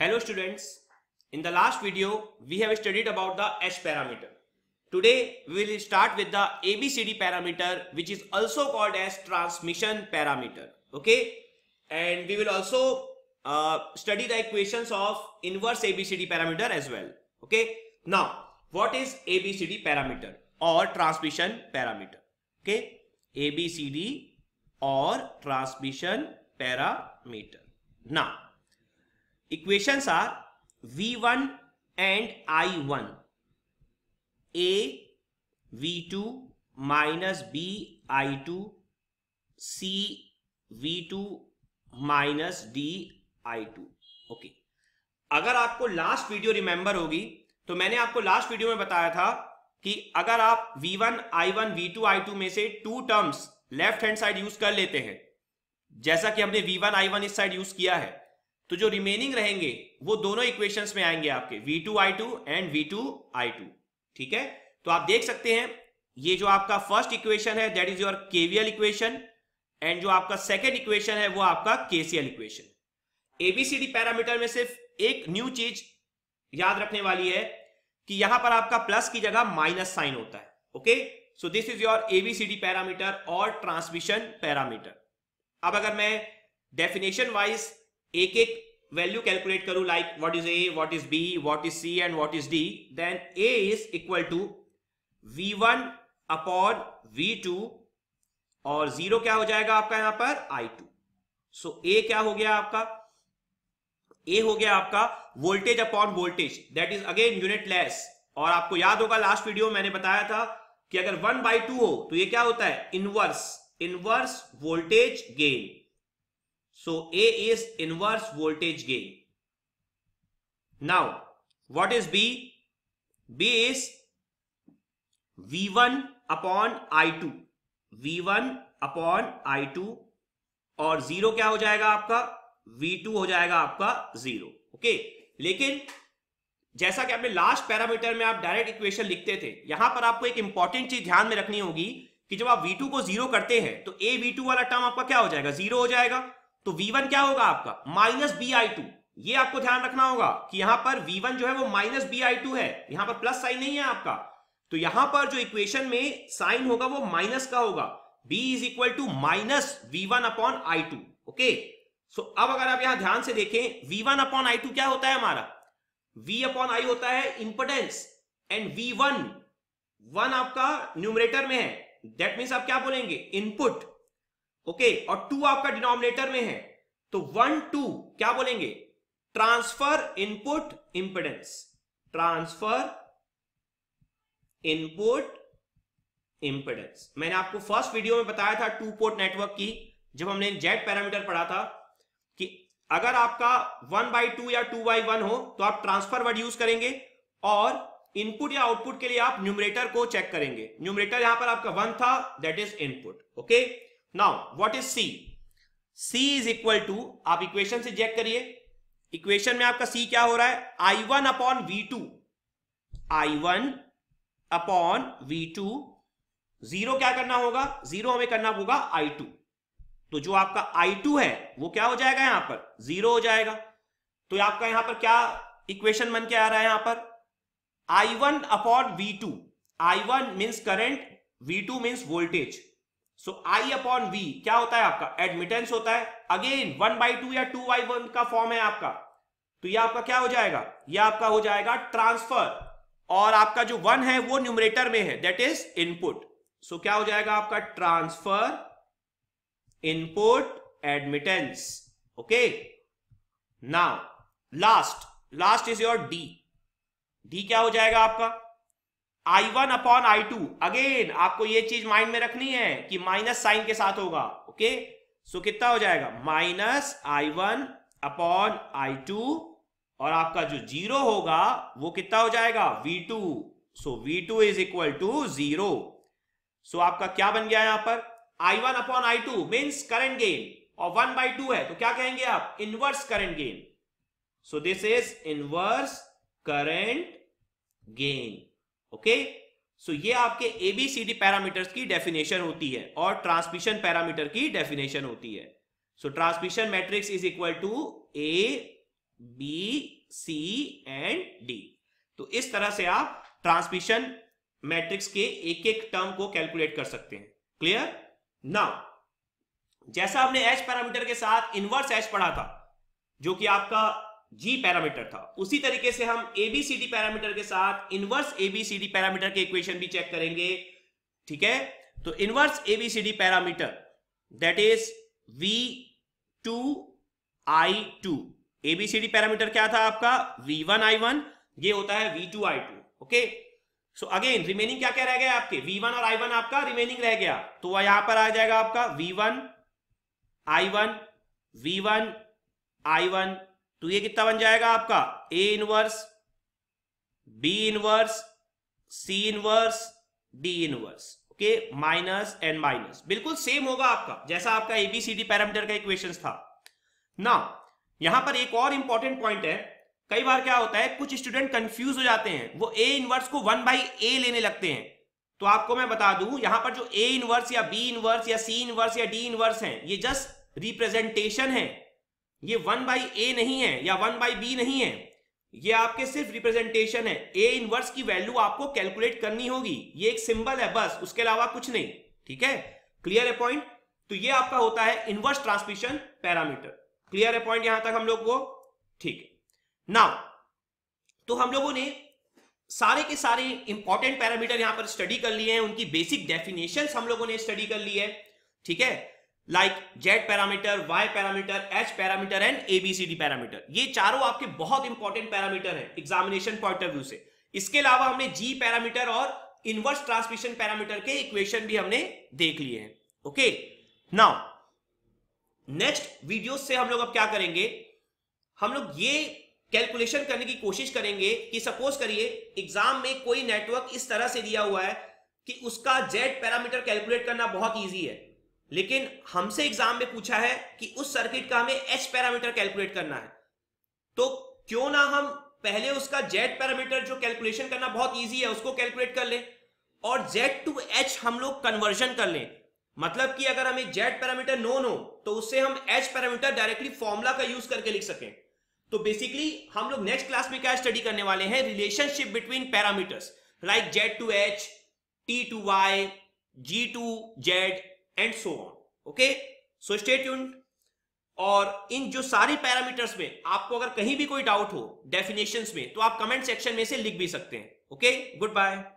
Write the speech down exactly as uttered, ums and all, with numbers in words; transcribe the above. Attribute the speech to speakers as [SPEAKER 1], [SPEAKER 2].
[SPEAKER 1] Hello students, in the last video we have studied about the H parameter. Today we will start with the A B C D parameter, which is also called as transmission parameter. Okay, and we will also uh, study the equations of inverse A B C D parameter as well. Okay, now what is A B C D parameter or transmission parameter? Okay, A B C D or transmission parameter. Now equations are V one and I one, A V two minus B I two, C V two minus D I two. Okay, अगर आपको last video remember होगी तो मैंने आपको last video में बताया था कि अगर आप V one I one V two I two में से two terms left hand side use कर लेते हैं, जैसा कि हमने V वन I वन इस साइड यूज किया है, तो जो रिमेनिंग रहेंगे वो दोनों इक्वेशंस में आएंगे आपके V two I two and V two I two. ठीक है, तो आप देख सकते हैं ये जो आपका फर्स्ट इक्वेशन है that is your KVL equation and जो आपका सेकंड इक्वेशन है वो आपका केसीएल इक्वेशन. एबीसीडी पैरामीटर में सिर्फ एक न्यू चीज याद रखने वाली है कि यहां पर आपका प्लस की जगह माइनस साइन होता है. Okay, so this is your ABCD parameter और ट्रांसमिशन पैरामीटर. अब अगर मैं डेफिनेशन वाइज एक एक वैल्यू कैलकुलेट करूं, like what is A, what is B, what is C and what is D, then A is equal to V one upon V two और zero क्या हो जाएगा आपका यहां पर आई टू. सो ए क्या हो गया आपका, ए हो गया आपका voltage upon voltage, that is again unitless. और आपको याद होगा लास्ट वीडियो में मैंने बताया था कि अगर वन बाई टू हो तो ये क्या होता है, inverse inverse voltage gain. So A is inverse voltage gain. Now what is B? B is V one upon I two, V one upon I two और जीरो क्या हो जाएगा आपका, V टू हो जाएगा आपका जीरो. ओके, लेकिन जैसा कि आपने लास्ट पैरामीटर में आप डायरेक्ट इक्वेशन लिखते थे, यहां पर आपको एक इंपॉर्टेंट चीज ध्यान में रखनी होगी कि जब आप V टू को जीरो करते हैं तो A V टू वाला टर्म आपका क्या हो जाएगा, जीरो हो जाएगा. तो V वन क्या होगा आपका माइनस बी आई टू. ये आपको ध्यान रखना होगा कि यहां पर V वन जो है वो माइनस बी आई टू है, यहां पर प्लस साइन नहीं है आपका. तो यहां पर जो इक्वेशन में साइन होगा वो माइनस का होगा. B is equal to minus V one upon I two. Okay, so अब अगर आप यहां ध्यान से देखें, V one upon I two क्या होता है हमारा, V अपॉन आई होता है impedance and V one one आपका न्यूमरेटर में है, दैट मींस आप क्या बोलेंगे, इनपुट. ओके okay, और टू आपका डिनोमिनेटर में है, तो वन टू क्या बोलेंगे, transfer input impedance, transfer input impedance. मैंने आपको फर्स्ट वीडियो में बताया था टू पोर्ट नेटवर्क की, जब हमने जेड पैरामीटर पढ़ा था, कि अगर आपका वन बाई टू या टू बाई वन हो तो आप ट्रांसफर वर्ड यूज करेंगे और इनपुट या आउटपुट के लिए आप न्यूमरेटर को चेक करेंगे. न्यूमरेटर यहां पर आपका वन था, that is input. Okay, Now what is C? C is equal to, आप इक्वेशन से चेक करिए, इक्वेशन में आपका C क्या हो रहा है, I one upon V two, I one upon V two, zero क्या करना होगा, जीरो हमें करना होगा आई टू. तो जो आपका आई टू है वो क्या हो जाएगा यहां पर, जीरो हो जाएगा. तो आपका यहां पर क्या इक्वेशन बन के आ रहा है यहां पर, I one upon V two, I one means current, V two means voltage. So I अपॉन V क्या होता है आपका, एडमिटेंस होता है. अगेन वन बाई टू या टू बाई वन का फॉर्म है आपका, तो ये आपका क्या हो जाएगा, ये आपका हो जाएगा ट्रांसफर, और आपका जो वन है वो न्यूमरेटर में है, दैट इज इनपुट. सो क्या हो जाएगा आपका, transfer input admittance. Okay, now last last is your D. D क्या हो जाएगा आपका, I one upon I two. Again आपको ये चीज माइंड में रखनी है कि माइनस साइन के साथ होगा. ओके, सो कितना हो जाएगा, minus I one upon I two, और आपका जो जीरो होगा वो कितना हो जाएगा, V two. So V two is equal to zero. So आपका क्या बन गया यहां पर, I one upon I two means current gain, और वन बाई टू है तो क्या कहेंगे आप, inverse current gain. So this is inverse current gain. Okay, so ये आपके एबीसीडी पैरामीटर्स की डेफिनेशन होती है और ट्रांसमिशन पैरामीटर की डेफिनेशन होती है. So transmission matrix is equal to A B, C and D. तो इस तरह से आप ट्रांसमिशन मैट्रिक्स के एक एक टर्म को कैलकुलेट कर सकते हैं। क्लियर? नाउ जैसा हमने एच पैरामीटर के साथ इनवर्स एच पढ़ा था जो कि आपका जी पैरामीटर था, उसी तरीके से हम एबीसीडी पैरामीटर के साथ इनवर्स एबीसीडी पैरामीटर के इक्वेशन भी चेक करेंगे। ठीक है, तो inverse ABCD parameter that is V two I two. ABCD parameter क्या था आपका? वी वन आई वन, ये होता है V two I two. Okay, so again remaining क्या क्या रह गया आपके? वी वन और आई वन आपका रिमेनिंग रह गया, तो वह यहां पर आ जाएगा आपका V one I one, V one I one. तो ये कितना बन जाएगा आपका? A inverse, B inverse, C inverse, D inverse. Okay, minus and minus बिल्कुल सेम होगा आपका जैसा आपका एबीसीडी पैरामीटर का इक्वेशंस था ना। यहां पर एक और इंपॉर्टेंट पॉइंट है, कई बार क्या होता है कुछ स्टूडेंट कंफ्यूज हो जाते हैं, वो ए इनवर्स को वन बाई ए लेने लगते हैं। तो आपको मैं बता दूं यहां पर जो ए इनवर्स या बी इनवर्स या सी इनवर्स या डी इनवर्स है, ये जस्ट रिप्रेजेंटेशन है, ये वन बाई ए नहीं है या वन बाई बी नहीं है, ये आपके सिर्फ रिप्रेजेंटेशन है। ए इनवर्स की वैल्यू आपको कैलकुलेट करनी होगी, ये एक सिंबल है बस, उसके अलावा कुछ नहीं। ठीक है, क्लियर है पॉइंट? तो ये आपका होता है इनवर्स ट्रांसमिशन पैरामीटर। क्लियर है पॉइंट यहां तक हम लोग को? ठीक है, नाउ तो हम लोगों ने सारे के सारे इंपॉर्टेंट पैरामीटर यहां पर स्टडी कर लिए हैं, उनकी बेसिक डेफिनेशंस हम लोगों ने स्टडी कर ली है। ठीक है, like Z parameter, Y parameter, H parameter and ABCD parameter, ये चारों आपके बहुत इंपॉर्टेंट पैरामीटर हैं एग्जामिनेशन पॉइंट ऑफ व्यू से। इसके अलावा हमने जी पैरामीटर और इनवर्स ट्रांसमिशन पैरामीटर के इक्वेशन भी हमने देख लिए हैं। ओके, नाउ नेक्स्ट वीडियो से हम लोग अब क्या करेंगे, हम लोग ये कैलकुलेशन करने की कोशिश करेंगे कि सपोज करिए एग्जाम में कोई नेटवर्क इस तरह से दिया हुआ है कि उसका जेड पैरामीटर कैलकुलेट करना बहुत इजी है, लेकिन हमसे एग्जाम में पूछा है कि उस सर्किट का हमें एच पैरामीटर कैलकुलेट करना है। तो क्यों ना हम पहले उसका जेड पैरामीटर जो कैलकुलेशन करना बहुत इजी है उसको कैलकुलेट कर लें और जेड टू एच हम लोग कन्वर्जन कर लें। मतलब कि अगर हमें जेड पैरामीटर नोन हो तो उससे हम एच पैरामीटर डायरेक्टली फॉर्मूला का यूज करके लिख सकें। तो बेसिकली हम लोग नेक्स्ट क्लास में क्या स्टडी करने वाले हैं? Relationship between parameters like Z to H, T to Y, G to Z and so on. Okay, so stay tuned. और इन जो सारी पैरामीटर्स में आपको अगर कहीं भी कोई डाउट हो डेफिनेशंस में, तो आप कमेंट सेक्शन में से लिख भी सकते हैं। Okay, good bye.